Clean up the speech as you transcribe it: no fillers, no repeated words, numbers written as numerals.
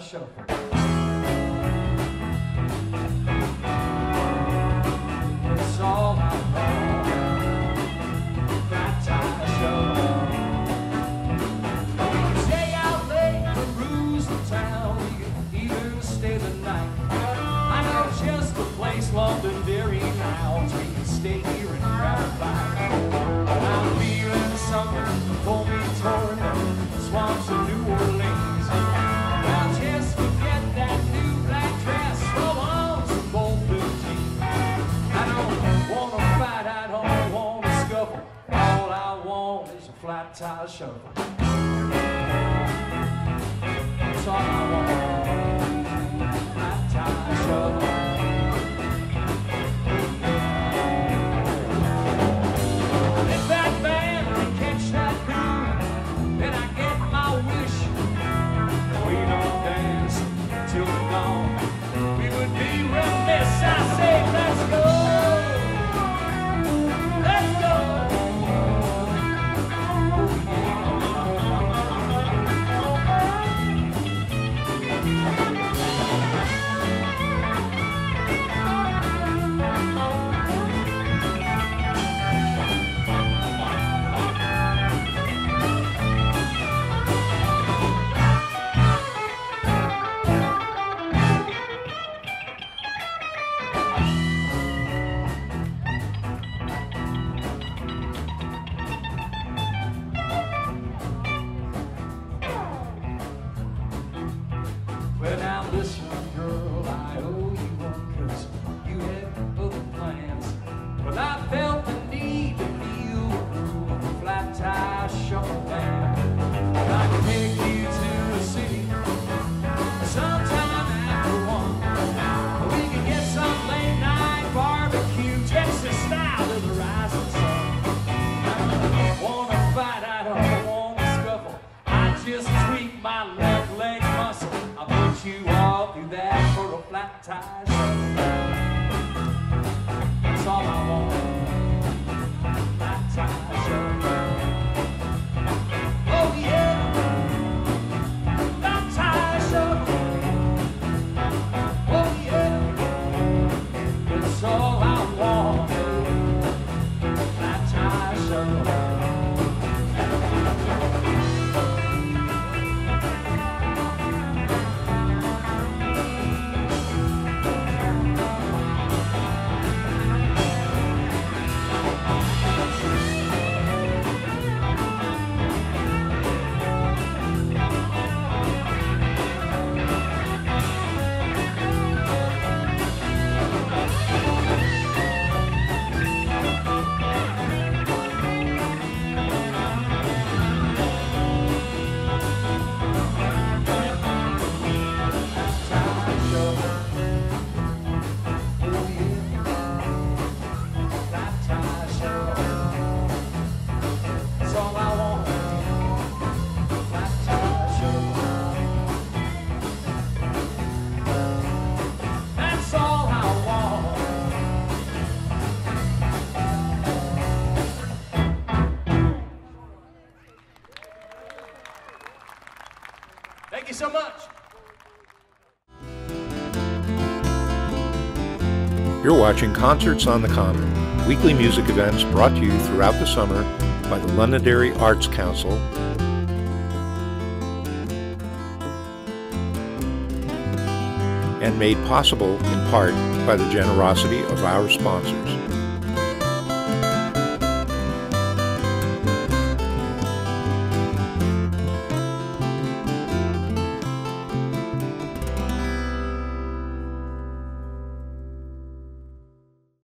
shuffle. It's all I want. Flat tire shuffle. We can stay out late, peruse the town. We can even stay the night. I know just the place, Londonderry now. We can stay here and grab a bite. I'm feeling summer, pull me toward the swamps of New Orleans. Well, just forget that new black dress, throw on some bold blue jeans. I don't want to fight, I don't want to scuffle. All I want is a flat tire shuffle. That's all I want, flat tire shuffle. Well, now listen, girl, I owe you one, 'cause you had other plans. But I felt the need to feel the groove of a flat tire shuffle band. I can take you to the city sometime after 1. We can get some late night barbecue, Texas style, to the rising sun. I don't wanna fight, I don't wanna scuffle. I just tweak my left leg muscle. I'll put you all through that for a flat tire shuffle. That's all I want, flat tire shuffle. Oh yeah, flat tire shuffle. Oh yeah, that's all I want, flat tire shuffle. Thank you so much. You're watching Concerts on the Common, weekly music events brought to you throughout the summer by the Londonderry Arts Council and made possible in part by the generosity of our sponsors.